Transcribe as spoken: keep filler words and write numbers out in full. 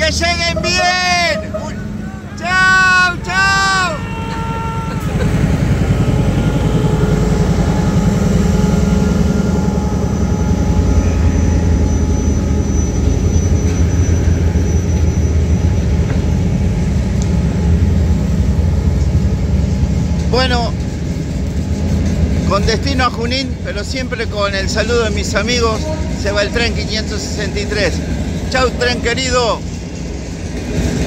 que lleguen bien. Chao, chao. Bueno, con destino a Junín, pero siempre con el saludo de mis amigos, se va el tren quinientos sesenta y tres. Chau, tren querido.